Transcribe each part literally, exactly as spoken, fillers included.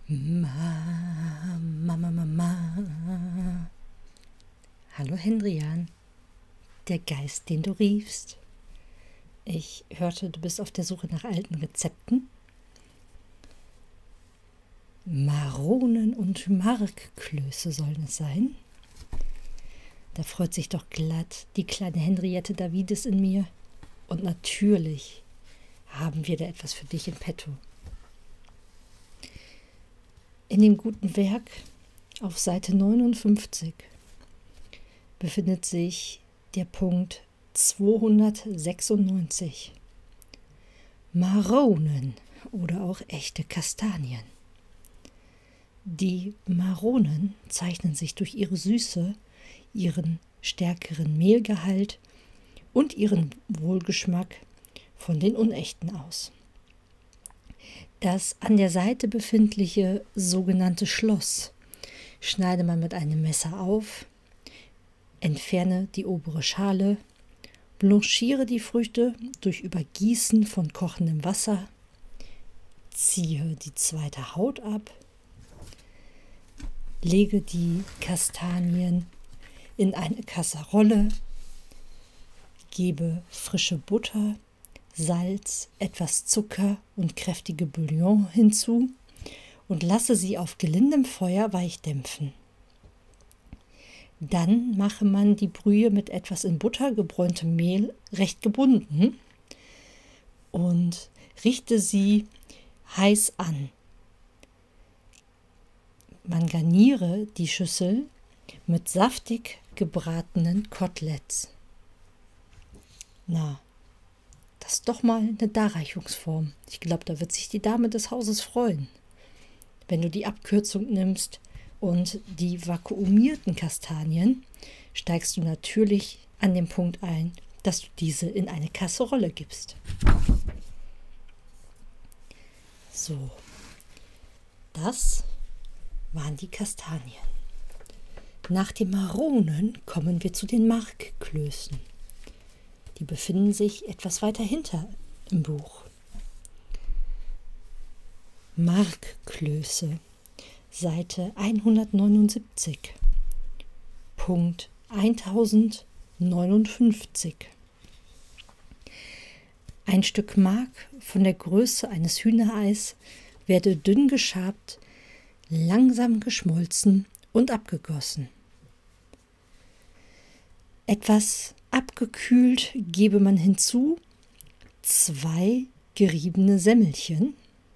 Ma, Mama, Mama. Hallo Hendrian, der Geist, den du riefst. Ich hörte, du bist auf der Suche nach alten Rezepten. Maronen und Markklöße sollen es sein. Da freut sich doch glatt die kleine Henriette Davides in mir. Und natürlich haben wir da etwas für dich in petto. In dem guten Werk auf Seite neunundfünfzig befindet sich der Punkt zweihundertsechsundneunzig. Maronen oder auch echte Kastanien. Die Maronen zeichnen sich durch ihre Süße, ihren stärkeren Mehlgehalt und ihren Wohlgeschmack von den unechten aus. Das an der Seite befindliche sogenannte Schloss schneide man mit einem Messer auf, entferne die obere Schale, blanchiere die Früchte durch Übergießen von kochendem Wasser, ziehe die zweite Haut ab, lege die Kastanien in eine Kasserolle, gebe frische Butter, Salz, etwas Zucker und kräftige Bouillon hinzu und lasse sie auf gelindem Feuer weichdämpfen. Dann mache man die Brühe mit etwas in Butter gebräuntem Mehl recht gebunden und richte sie heiß an. Man garniere die Schüssel mit saftig gebratenen Koteletts. Na, das ist doch mal eine Darreichungsform. Ich glaube, da wird sich die Dame des Hauses freuen. Wenn du die Abkürzung nimmst und die vakuumierten Kastanien, steigst du natürlich an den Punkt ein, dass du diese in eine Kasserolle gibst. So, das waren die Kastanien. Nach den Maronen kommen wir zu den Markklößen. Die befinden sich etwas weiter hinter im Buch. Markklöße, Seite hundertneunundsiebzig, Punkt tausendneunundfünfzig. Ein Stück Mark von der Größe eines Hühnereis werde dünn geschabt, langsam geschmolzen und abgegossen. Etwas abgekühlt gebe man hinzu zwei geriebene Semmelchen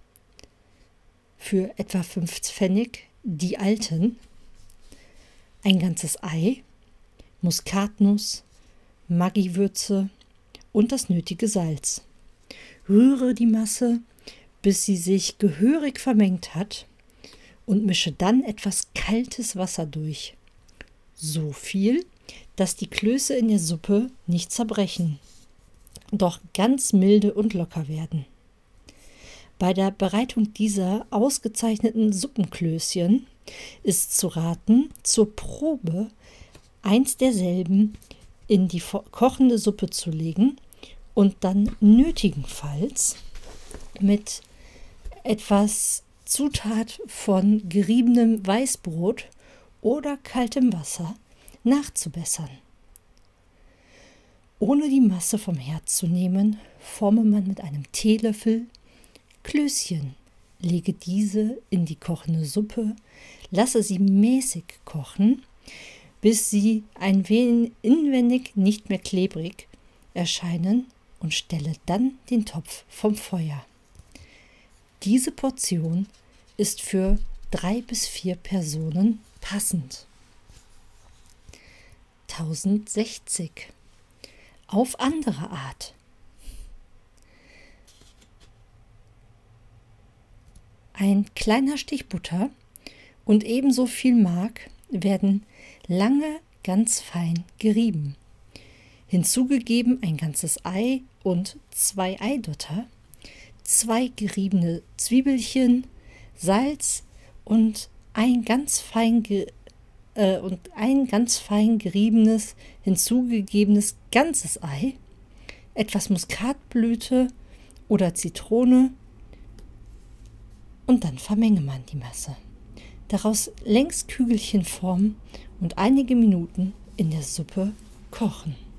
für etwa fünf Pfennig, die alten, ein ganzes Ei, Muskatnuss, Maggi-Würze und das nötige Salz. Rühre die Masse, bis sie sich gehörig vermengt hat und mische dann etwas kaltes Wasser durch. So viel, dass die Klöße in der Suppe nicht zerbrechen, doch ganz milde und locker werden. Bei der Bereitung dieser ausgezeichneten Suppenklößchen ist zu raten, zur Probe eins derselben in die kochende Suppe zu legen und dann nötigenfalls mit etwas Zutat von geriebenem Weißbrot oder kaltem Wasser nachzubessern. Ohne die Masse vom Herd zu nehmen, forme man mit einem Teelöffel Klößchen, lege diese in die kochende Suppe, lasse sie mäßig kochen, bis sie ein wenig inwendig nicht mehr klebrig erscheinen und stelle dann den Topf vom Feuer. Diese Portion ist für drei bis vier Personen passend. tausendsechzig. Auf andere Art. Ein kleiner Stich Butter und ebenso viel Mark werden lange ganz fein gerieben. Hinzugegeben ein ganzes Ei und zwei Eidotter, zwei geriebene Zwiebelchen, Salz und ein ganz fein ge äh, und ein ganz fein geriebenes, hinzugegebenes ganzes Ei, etwas Muskatblüte oder Zitrone und dann vermenge man die Masse. Daraus längs Kügelchen formen und einige Minuten in der Suppe kochen.